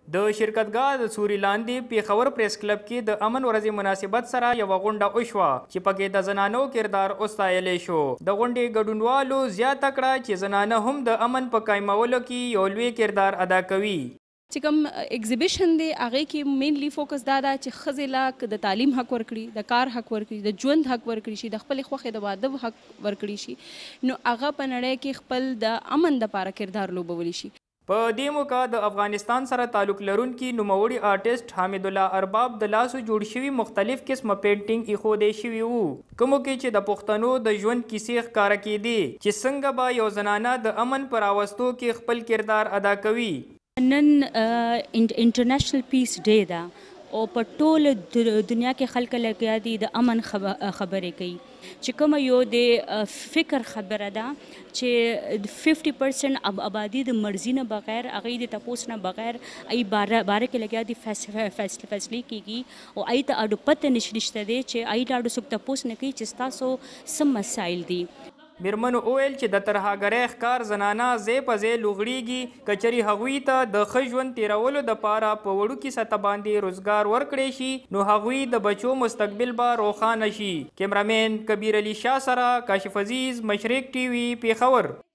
د شرکتګاه د سوري لاندې پیښور پریس کلب کې د امن ورځې مناسبت سره یوه غونډه وشوه چې پکې د زنانو کردار وستایلی شو. د غونډې ګډونوالو زیاته کړه چې زنانه هم د امن په قایمولو کې یو لوی کردار ادا کوي. چې کوم ایگزیبیشن دی هغې کې مینلی فوکس دا ده چې ښځې له د تعلیم حق ورکړي، د کار حق ورکړي، د ژوند حق ورکړي شي، د خپلې خوښې د واده حق ورکړي شي، نو هغه په نړۍ کې خپل د امن دپاره کردار لوبولی شي. په دې موقع د افغانستان سره تعلق لرونکي نوموړي آرټسټ حامد الله ارباب د لاسو جوړ شوي مختلف قسمه پینټینګ ایښودی شوي وو، کومو کې چې د پښتنو د ژوند کیسې ښکاره کېدې چې څنګه به یو زنانه د امن په راوستو کې خپل کردار ادا کوي. نن انټرنیشنل پیس ډے ده او په ټوله دنیا کې خلک لګیا دي د امن خبرې کوي، چې کومه یو د فکر خبره ده چې 50% آبادي د مرضي نه بغیر، هغوی د تپوس نه بغیر ای باره کې لګیا دي فیصلې کېږي او ای ته اډو پته نشته دی چې ای ته اډو څوک تپوس نه کوي چې ستاسو څه مسایل دي. میرمنو وویل چې د ترهګرۍ ښکار زنانه ځای په ځای لوغړېږي، که چېرې هغوی ته د ښه ژوند تېرولو دپاره په وړوکي سطح باندې روزګار ورکړی شي نو هغوی د بچو مستقبل به روښانه شي. کیمرامین کبیر علي شاه سره کاشف عزیز، مشرق ټي وي، پیښور.